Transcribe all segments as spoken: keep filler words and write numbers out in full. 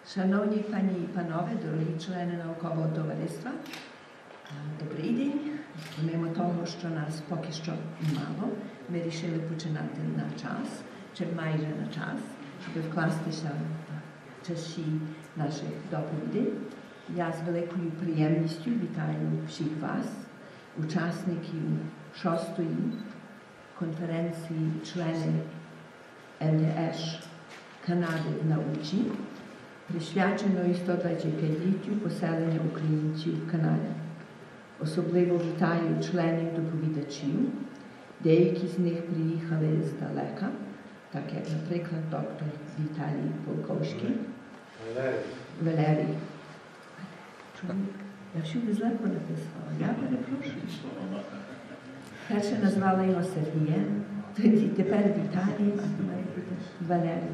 Шановні пані і панове, дорогі члени наукового товариства, добрий день. Помимо того, що нас поки що мало, ми вирішили починати на час, чи майже на час, щоб вкластися в часі наших доповідей. Я з великою приємністю вітаю всіх вас, учасників шостої конференції членів ен те еш Канади в науці, присвяченої сто двадцять п'ятиліттю поселення українців в Канаді. Особливо вітаю членів доповідачів. Деякі з них приїхали здалека, так як, наприклад, доктор Віталій Полковський. Валерій. Валерій. Чому? Я всюди злегко написала. Я перепрошую. Перше назвала його Сергієм, тоді тепер Віталій, а тепер Валерій.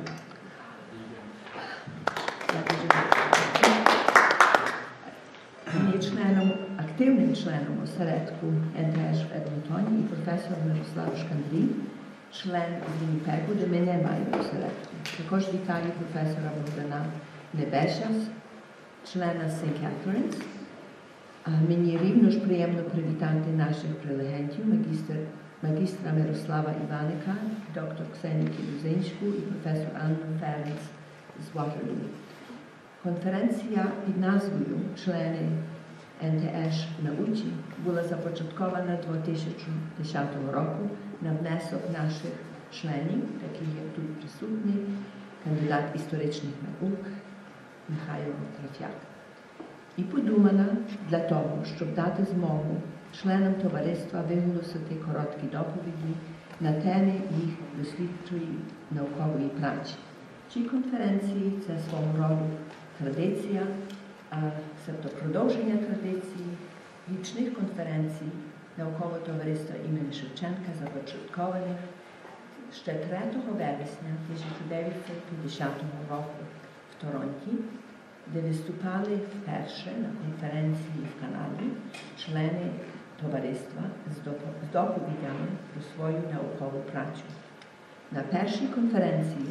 Він є членом, активним членом осередку ен те еш в Едмонтоні і професор Мирослав Шкандрій, член з Вінніпегу, де ми не маємо осередку. Також вітаю професора Богдана Небеша, члена Сейнт Кетхерінс. Мені рівно ж приємно привітати наших прелегентів, магістр, магістра Мирослава Іваника, доктор Ксенію Кілузинську і професор Анну Ференц з Ватерлу. Конференція під назвою «Члени ен те еш в науці» була започаткована дві тисячі десятого року на внесок наших членів, таких як тут присутній, кандидат історичних наук Михайло Третяк. І подумана для того, щоб дати змогу членам товариства виголосити короткі доповіді на теми їх дослідчої наукової праці. Ці конференції – це свого роду традиція, себто продовження традиції річних конференцій наукового товариства імені Шевченка, започаткованих ще третього вересня тисяча дев'ятсот п'ятдесятого року в Торонті, де виступали вперше на конференції в Канаді члени товариства з доповідями про свою наукову працю. На першій конференції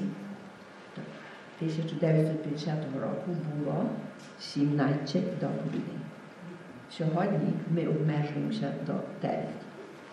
тисяча дев'ятсот п'ятдесятого року було сімнадцять доповідей. Сьогодні ми обмежуємося до дев'яти.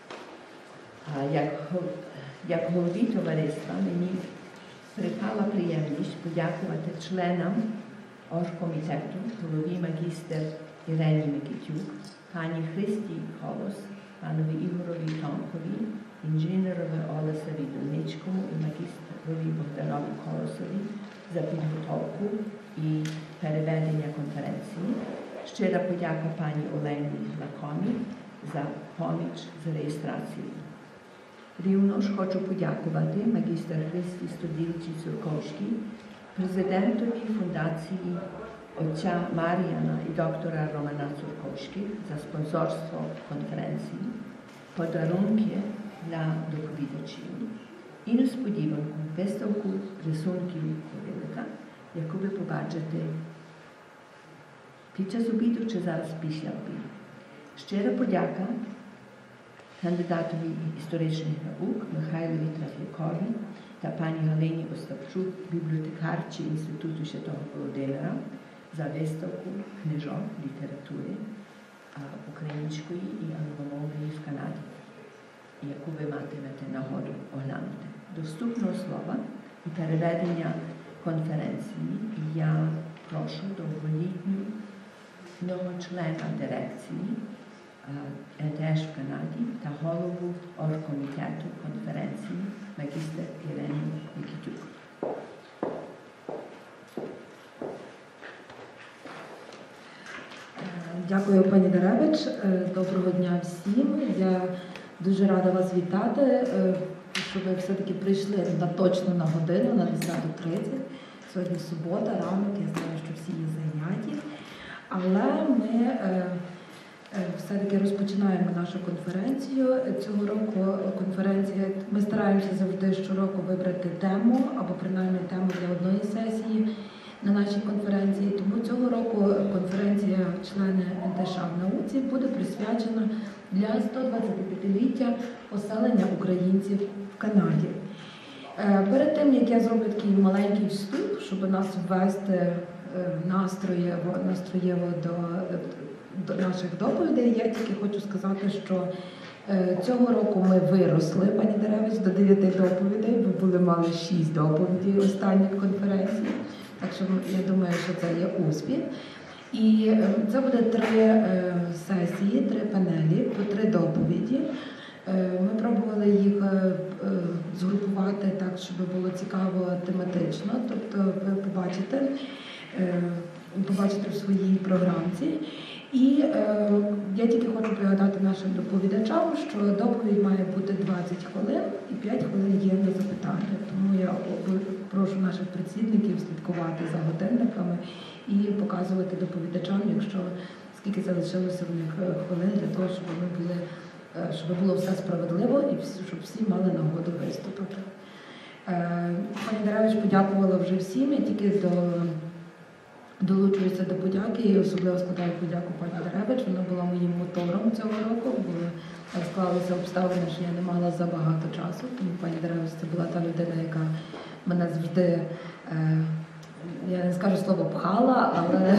Як, як голові товариства мені припала приємність подякувати членам оргкомітету, голові магістр Ірені Микитюк, пані Христі Колос, панові Ігорові Томкові, інженерові Олесові Дольничкому і магістрові Богданові Колосові за підготовку і переведення конференції. Щира подяка пані Олені Лакомі за поміч з реєстрацією. Рівно ж хочу подякувати магістр Христі Стодільці-Цурковській, президентові фундації отця Мар'яна і доктора Романа Цурковських за спонсорство конференції, подарунки для доповідачів і несподіванку виставку рисунків Курилика, яку ви побачите під час обіду чи зараз після обіду. Щира подяка кандидатові історичних наук Михайлові Трафлякові та пані Галині Остапчук, бібліотекарці Інституту Святого Володимира, за виставку книжок літератури української і англомовної в Канаді, яку ви матимете нагоду оглянути. Доступного слова і переведення конференції я прошу довголітнього члена дирекції ен те еш в Канаді та голову оргкомітету конференції магістр Ірину Микитюк. Дякую, пані Деревич. Доброго дня всім. Я дуже рада вас вітати, що ви все-таки прийшли на, точно на годину, на десята тридцять. Сьогодні субота, ранок, я знаю, що всі є зайняті. Але ми е, е, все-таки розпочинаємо нашу конференцію. Цього року конференція, ми стараємося завжди щороку вибрати тему, або принаймні тему для одної сесії на нашій конференції. Тому цього року конференція члени ен те еш в науці буде присвячена для сто двадцятип'ятиліття поселення українців в Канаді. Перед тим, як я зроблю такий маленький вступ, щоб нас ввести настроєво, настроєво до, до наших доповідей. Я тільки хочу сказати, що цього року ми виросли, пані Деревич, до дев'яти доповідей, бо були мали шість доповідей останніх конференцій. Так що я думаю, що це є успіх. І це буде три сесії, три панелі, по три доповіді. Ми пробували їх згрупувати так, щоб було цікаво тематично, тобто ви побачите, побачите в своїй програмці. І е, я тільки хочу пригадати нашим доповідачам, що доповідь має бути двадцять хвилин і п'ять хвилин є на запитання. Тому я прошу наших працівників слідкувати за годинниками і показувати доповідачам, якщо скільки залишилося в них хвилин для того, щоб ми були, щоб було все справедливо і щоб всі мали нагоду виступити. Е, пані Деревич подякувала вже всім, я тільки до долучуюся до подяки і особливо складаю подяку пані Деревич. Вона була моїм мотором цього року, бо так склалися обставини, що я не мала забагато часу. Тому пані Деревич це була та людина, яка мене завжди, е, я не скажу слово пхала, але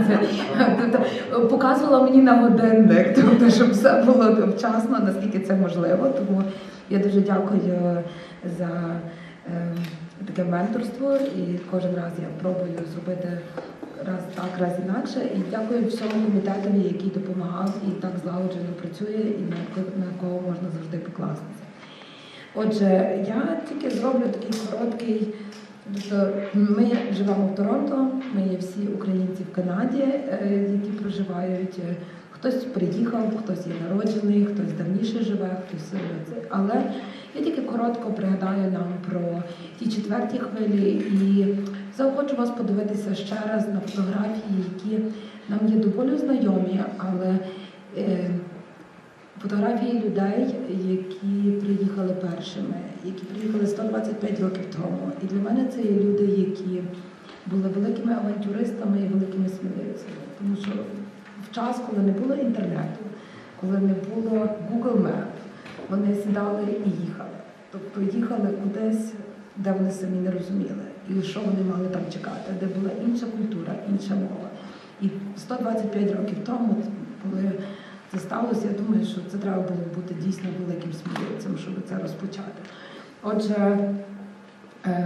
тобто, показувала мені на годинник, тобто, щоб все було вчасно, наскільки це можливо. Тому я дуже дякую за е, таке менторство і кожен раз я пробую зробити раз так, раз інакше. І дякую всьому комітетові, який допомагав і так злагоджено працює, і на, на кого можна завжди покластися. Отже, я тільки зроблю такий короткий, тобто ми живемо в Торонто, ми є всі українці в Канаді, які проживають. Хтось приїхав, хтось є народжений, хтось давніше живе, хтось... Але я тільки коротко пригадаю нам про ті четверті хвилі і заохочу вас подивитися ще раз на фотографії, які нам є доволі знайомі, але е, фотографії людей, які приїхали першими, які приїхали сто двадцять п'ять років тому. І для мене це є люди, які були великими авантюристами і великими сміливцями. Тому що в час, коли не було інтернету, коли не було Google Map, вони сідали і їхали. Тобто їхали кудись, де вони самі не розуміли. І що вони мали там чекати, де була інша культура, інша мова. І сто двадцять п'ять років тому, коли це сталося, я думаю, що це треба було бути дійсно великим сміливцем, щоб це розпочати. Отже, е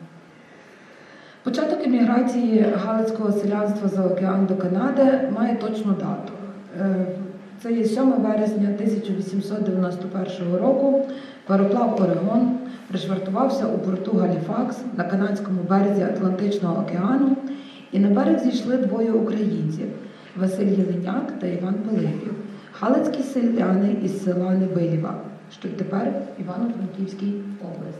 початок еміграції галицького селянства за океан до Канади має точну дату. Це є сьоме вересня тисяча вісімсот дев'яносто першого року. Пароплав «Орегон» пришвартувався у порту Галіфакс на канадському березі Атлантичного океану, і на берег зійшли двоє українців – Василь Єленяк та Іван Пилипів, галицькі селяни із села Небилєва, що тепер в Івано-Франківській області.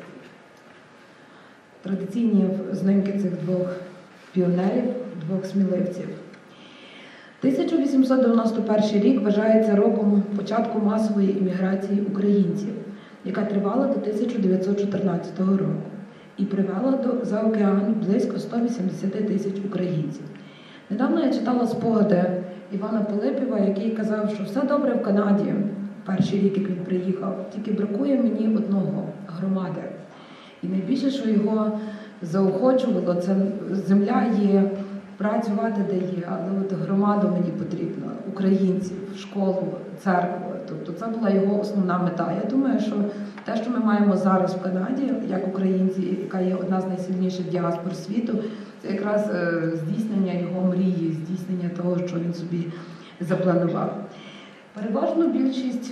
Традиційні знимки цих двох піонерів, двох сміливців. тисяча вісімсот дев'яносто перший рік вважається роком початку масової імміграції українців, яка тривала до тисяча дев'ятсот чотирнадцятого року і привела до, за океан близько сто вісімдесят тисяч українців. Недавно я читала спогади Івана Пилипєва, який казав, що все добре в Канаді, перший рік, як він приїхав, тільки бракує мені одного – громади. І найбільше, що його заохочувало, це земля є, працювати де є, але от громаду мені потрібно, українців, школу, церкву. Тобто це була його основна мета. Я думаю, що те, що ми маємо зараз в Канаді, як українці, яка є одна з найсильніших діаспор світу, це якраз здійснення його мрії, здійснення того, що він собі запланував. Переважну більшість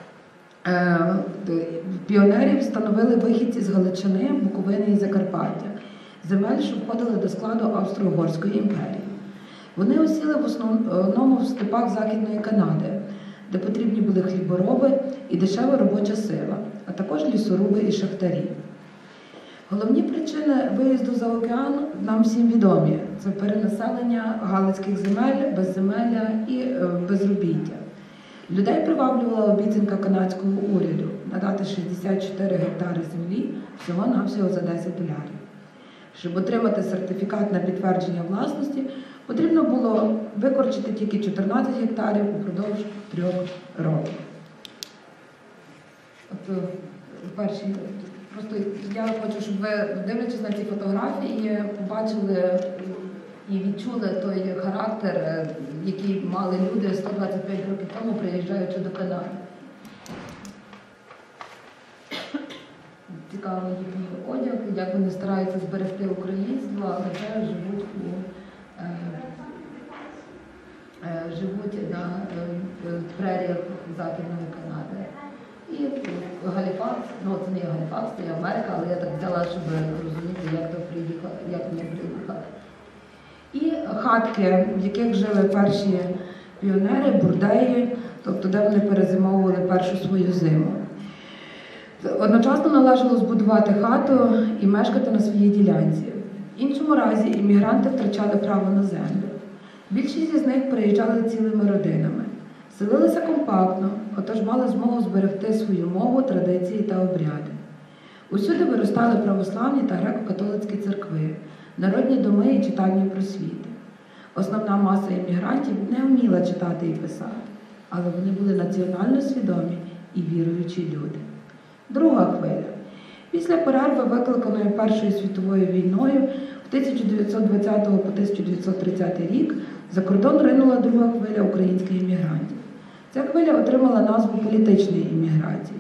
піонерів становили вихідці з Галичини, Буковини і Закарпаття, земель, що входили до складу Австро-Угорської імперії. Вони осіли в основному в степах Західної Канади, де потрібні були хлібороби і дешева робоча сила, а також лісоруби і шахтарі. Головні причини виїзду за океан нам всім відомі. Це перенаселення галицьких земель, безземелля і безробіття. Людей приваблювала обіцянка канадського уряду надати шістдесят чотири гектари землі всього-навсього за десять доларів. Щоб отримати сертифікат на підтвердження власності, потрібно було викорчити тільки чотирнадцять гектарів упродовж трьох років. От, перші, просто я хочу, щоб ви, дивлячись на ці фотографії, побачили і відчули той характер, який мали люди сто двадцять п'ять років тому, приїжджаючи до Канади. Цікавий їхній одяг, як вони стараються зберегти українство, але вже живуть у е, е, живуть на е, преріях Західної Канади. І Галіфакс, ну це не є Галіфакс, це є Америка, але я так взяла, щоб розуміти, як то приїхали, як вони приїхали. І хатки, в яких жили перші піонери, бурдеї, тобто де вони перезимовували першу свою зиму. Одночасно належало збудувати хату і мешкати на своїй ділянці. В іншому разі іммігранти втрачали право на землю. Більшість із них приїжджали цілими родинами. Селилися компактно, отож мали змогу зберегти свою мову, традиції та обряди. Усюди виростали православні та греко-католицькі церкви, народні доми і читальні просвіти. Основна маса іммігрантів не вміла читати і писати, але вони були національно свідомі і віруючі люди. Друга хвиля. Після перерви, викликаної Першою світовою війною, в тисяча дев'ятсот двадцятого по тисяча дев'ятсот тридцятий рік за кордон ринула друга хвиля українських іммігрантів. Ця хвиля отримала назву політичної імміграції.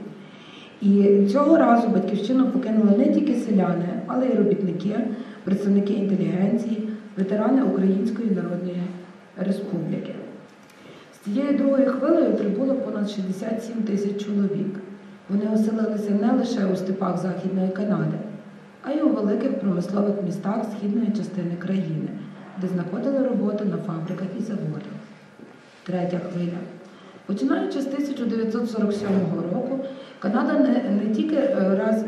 І цього разу батьківщину покинули не тільки селяни, але й робітники, представники інтелігенції, ветерани Української Народної Республіки. З цією другою хвилею прибуло понад шістдесят сім тисяч чоловік. Вони оселилися не лише у степах Західної Канади, а й у великих промислових містах східної частини країни, де знаходили роботу на фабриках і заводах. Третя хвиля. Починаючи з тисяча дев'ятсот сорок сьомого року, Канада не, не тільки раз,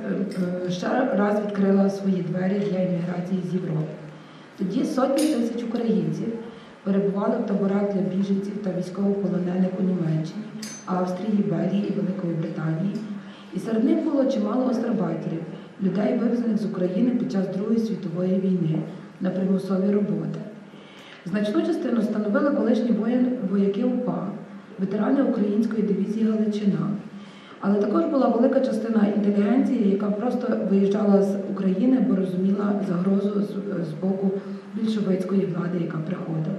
ще раз відкрила свої двері для імміграції з Європи. Тоді сотні тисяч українців перебували в таборах для біженців та військовополонених у Німеччині, Австрії, Бельгії і Великої Британії. І серед них було чимало островайтерів, людей, вивезених з України під час Другої світової війни на примусові роботи. Значну частину становили колишні вояки УПА, ветерани Української дивізії Галичина. Але також була велика частина інтелігенції, яка просто виїжджала з України, бо розуміла загрозу з боку більшовицької влади, яка приходила.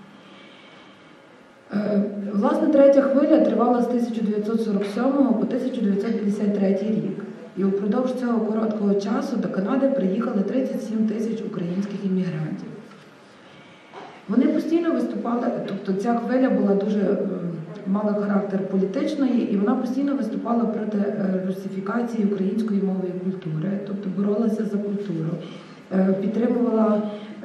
Власне, третя хвиля тривала з тисяча дев'ятсот сорок сьомого по тисяча дев'ятсот п'ятдесят третій рік. І упродовж цього короткого часу до Канади приїхали тридцять сім тисяч українських іммігрантів. Вони постійно виступали, тобто ця хвиля була дуже, мала характер політичної, і вона постійно виступала проти русифікації української мови і культури, тобто боролася за культуру, підтримувала,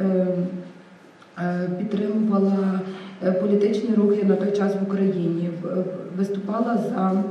підтримувала політичні рухи на той час в Україні, виступала за,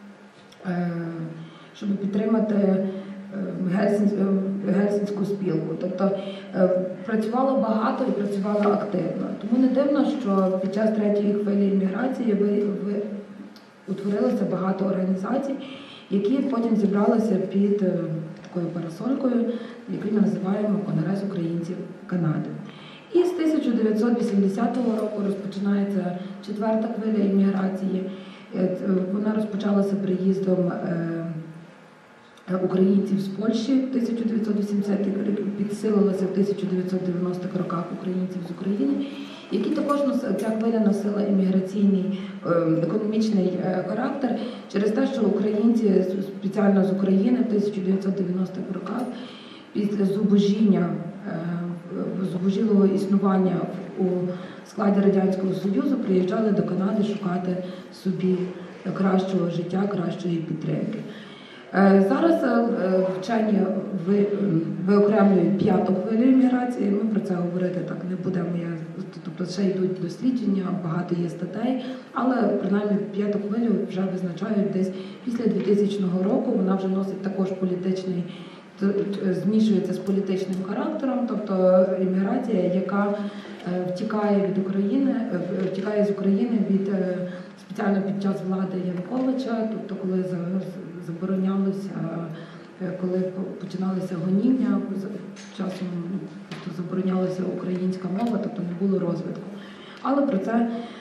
щоб підтримати Гельсінську спілку. Тобто працювала багато і працювала активно. Тому не дивно, що під час третьої хвилі імміграції ви, ви, утворилося багато організацій, які потім зібралися під такою парасолькою, яку ми називаємо Конгрес українців Канади. І з тисяча дев'ятсот вісімдесятого року розпочинається четверта хвиля імміграції. Вона розпочалася приїздом українців з Польщі в тисяча дев'ятсот вісімдесятих роках, підсилилася в тисяча дев'ятсот дев'яностих роках українців з України, які також ця хвиля носила імміграційний економічний характер через те, що українці спеціально з України в тисяча дев'ятсот дев'яностих роках після зубожіння, зубожілого існування у складі Радянського Союзу приїжджали до Канади шукати собі кращого життя, кращої підтримки. Зараз вчені виокремлюють п'яту хвилю імміграції, ми про це говорити так не будемо, тобто ще йдуть дослідження, багато є статей, але принаймні п'яту хвилю вже визначають десь після двохтисячного року, вона вже носить також політичний, змішується з політичним характером, тобто імміграція, яка втікає від України, втікає з України від спеціально під час влади Януковича, тобто коли заборонялося, коли починалися гоніння, часом тобто заборонялася українська мова, тобто не було розвитку. Але про це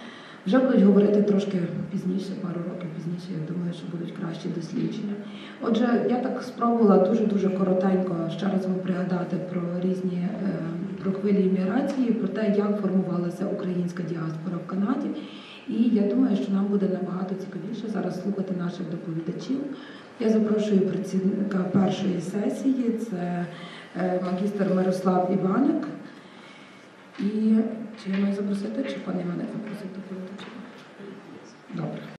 Вже будуть говорити трошки пізніше, пару років пізніше, я думаю, що будуть кращі дослідження. Отже, я так спробувала дуже-дуже коротенько ще раз вам пригадати про різні, про хвилі імміграції, про те, як формувалася українська діаспора в Канаді. І я думаю, що нам буде набагато цікавіше зараз слухати наших доповідачів. Я запрошую працівника першої сесії, це магістр Мирослав Іваник. І чи я маю запросити, чи пан Іваник запросить доповідача? Добре.